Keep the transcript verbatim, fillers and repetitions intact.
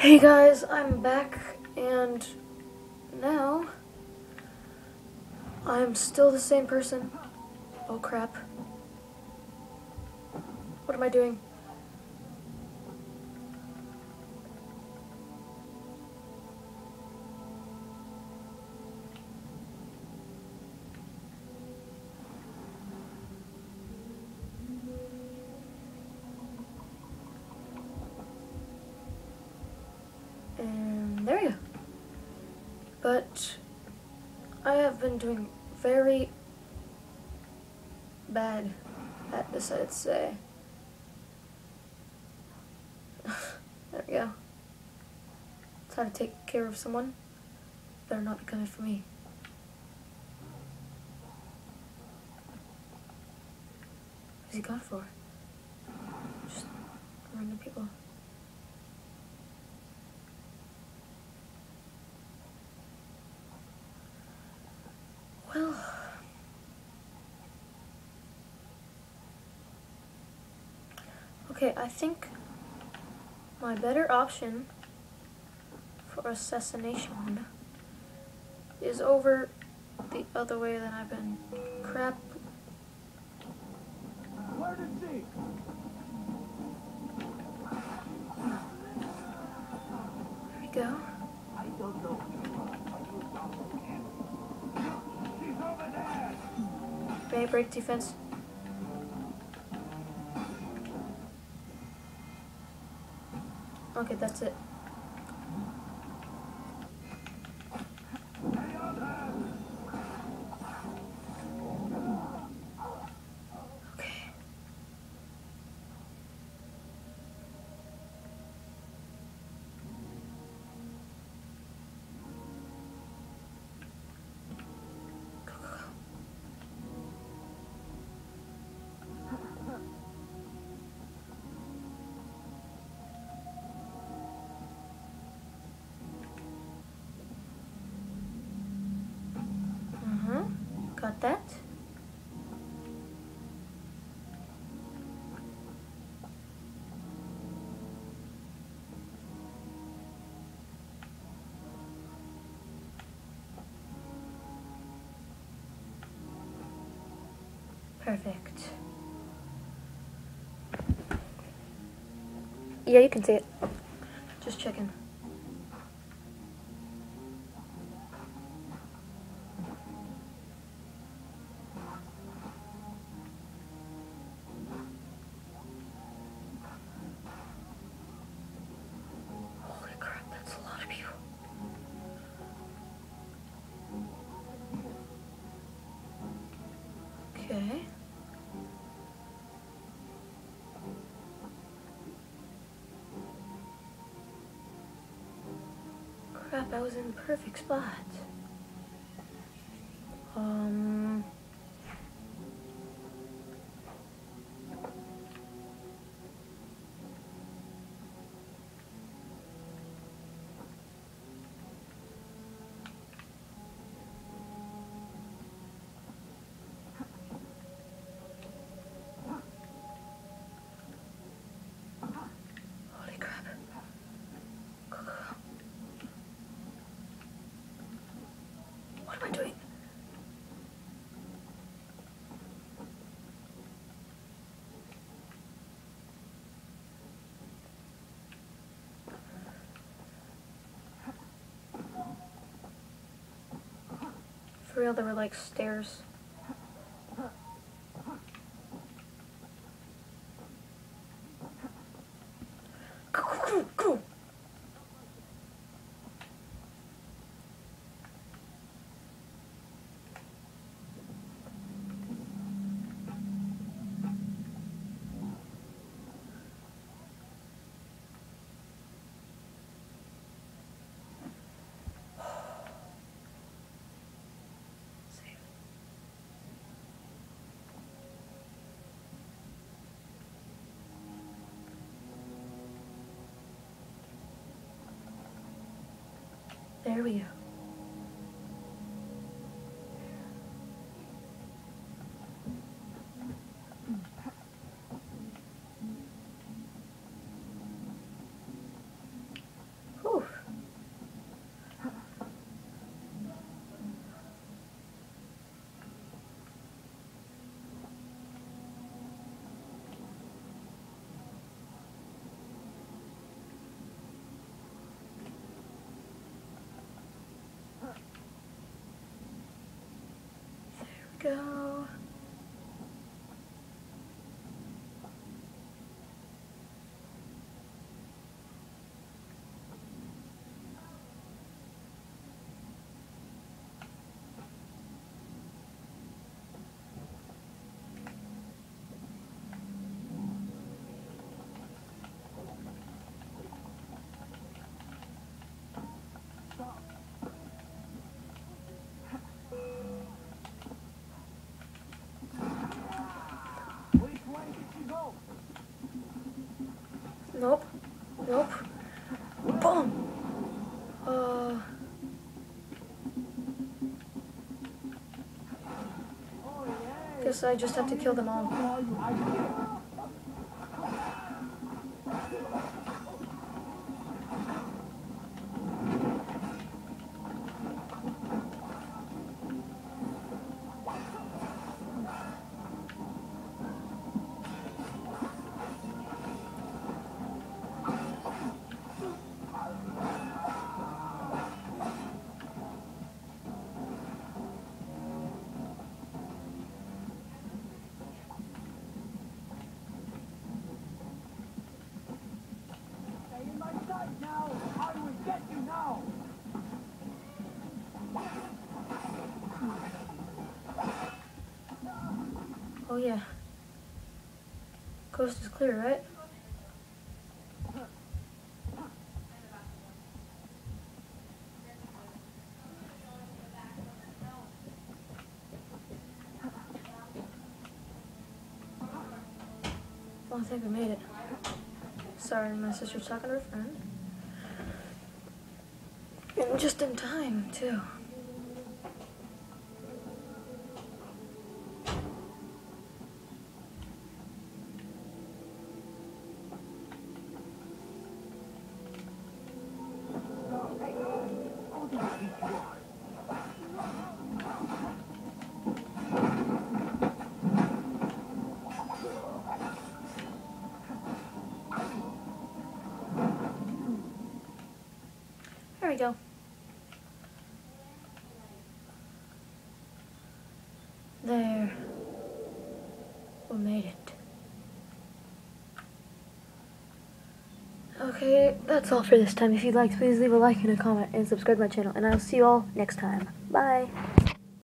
Hey guys, I'm back, and now I'm still the same person. Oh crap. What am I doing? And there we go. But I have been doing very bad at this, I'd say. There we go. It's how to take care of someone. Better not be coming for me. What's he gone for? Just random people. Well, okay, I think my better option for assassination is over the other way that I've been. Crap. Where did she? There we go. I don't know. She's over there. May I break defense? Okay, that's it. Stay on her. Okay. Go, go, go. Uh-huh. Got that? Perfect. Yeah, you can see it. Just checking. Holy crap, that's a lot of people. Okay. Crap, I was in the perfect spot. Um... Holy crap. Go, go, go. What am I doing? For real, there were like stairs. Go, go, go, go. Save. There we go. go. Which way did she go? Nope. Nope. Boom! Uh... Oh, yeah. Guess I just have to kill them all. Oh, you I did. Stay in my sight now. I will get you now. Oh yeah. Coast is clear, right? Well, I think we made it. Sorry, my sister's talking to her friend. And just in time, too. There we go. There. We made it. Okay, that's all for this time. If you liked, please leave a like and a comment and subscribe to my channel. And I'll see you all next time. Bye.